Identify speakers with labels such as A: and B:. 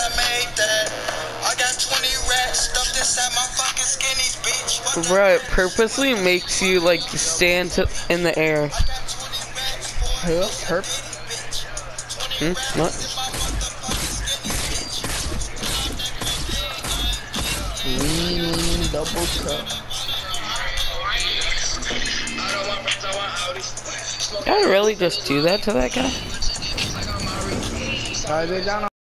A: Bro, it purposely makes you like stand in the air.
B: Who? Herp?
A: What?
B: Double cup.
A: Did I really just do that to that guy?
B: They down